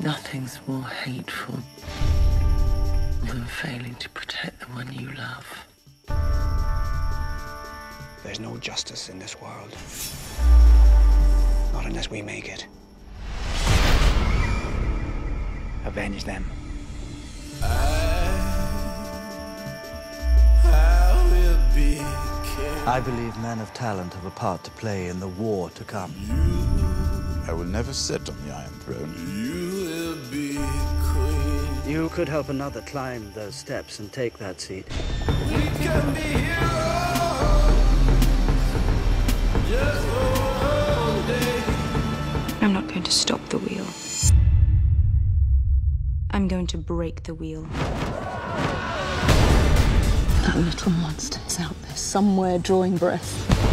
Nothing's more hateful than failing to protect the one you love. There's no justice in this world. Not unless we make it. Avenge them. I believe men of talent have a part to play in the war to come. I will never sit on the Iron Throne. You could help another climb those steps and take that seat. We can be heroes, just for one day. I'm not going to stop the wheel. I'm going to break the wheel. That little monster is out there somewhere drawing breath.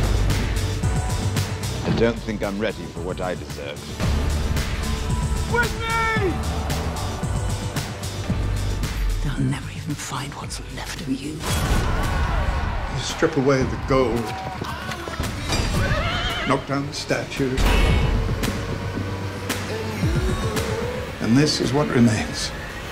I don't think I'm ready for what I deserve. With me! They'll never even find what's left of you. You strip away the gold, knock down the statue, and this is what remains.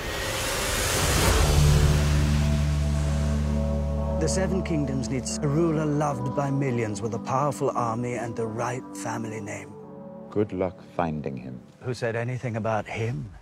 The Seven Kingdoms needs a ruler loved by millions with a powerful army and the right family name. Good luck finding him. Who said anything about him?